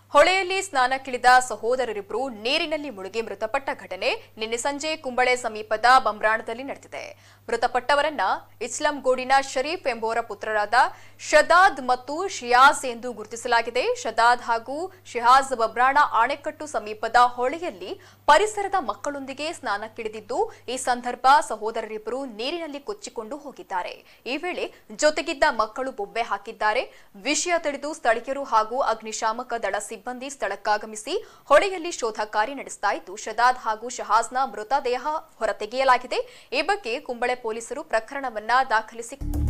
ಹೊಳೆಯಲ್ಲಿ ಸ್ನಾನಕ್ಕಿಳಿದ ಸಹೋದರರಿಬ್ಬರು ನೀರಿನಲ್ಲಿ ಮುಳುಗಿ ಮೃತಪಟ್ಟ ಘಟನೆ ನಿನ್ನೆ ಸಂಜೆ ಕುಂಬಳೆ ಸಮೀಪದ ಬಂಬ್ರಾಣದಲ್ಲಿ ನಡೆದಿದೆ. ಮೃತಪಟ್ಟವರನ್ನ ಇಸ್ಲಾಂಗೋಡಿನ ಶರೀಫ್ ಎಂಬುವರ ಪುತ್ರರಾದ ಶದಾದ್ ಮತ್ತು ಶಿಯಾಜ್ ಎಂದು ಗುರುತಿಸಲಾಗಿದೆ. ಶದಾದ್ ಹಾಗೂ ಶಿಹಾಜ್ ಬಂಬ್ರಾಣ ಆಣೆಕಟ್ಟು ಸಮೀಪದ ಹೊಳೆಯಲ್ಲಿ ಪರಿಸರದ ಮಕ್ಕಳೊಂದಿಗೆ ಸ್ನಾನಕ್ಕಿಳಿದಿದ್ದು, ಈ ಸಂದರ್ಭ ಸಹೋದರರಿಬ್ಬರು ನೀರಿನಲ್ಲಿ ಕೊಚ್ಚಿಕೊಂಡು ಹೋಗಿದ್ದಾರೆ. ಈ ವೇಳೆ ಜೊತೆಗಿದ್ದ ಮಕ್ಕಳು ಬೊಬ್ಬೆ ಹಾಕಿದ್ದಾರೆ. ವಿಷಯ ತಿಳಿದು ಸ್ಥಳೀಯರು ಹಾಗೂ ಅಗ್ನಿಶಾಮಕ ದಳ ಸಿಬ್ಬಂದಿ ಸ್ಥಳಕ್ಕಾಗಮಿಸಿ ಹೊಳೆಯಲ್ಲಿ ಶೋಧ ಕಾರ್ಯ ನಡೆಸ್ತಾ ಇದ್ದು, ಶದಾದ್ ಹಾಗೂ ಶಹಾಜ್ನ ಮೃತದೇಹ ಹೊರತೆಗೆಯಲಾಗಿದೆ. ಈ ಬಗ್ಗೆ ಕುಂಬಳೆ ಪೊಲೀಸರು ಪ್ರಕರಣವನ್ನ ದಾಖಲಿಸಿ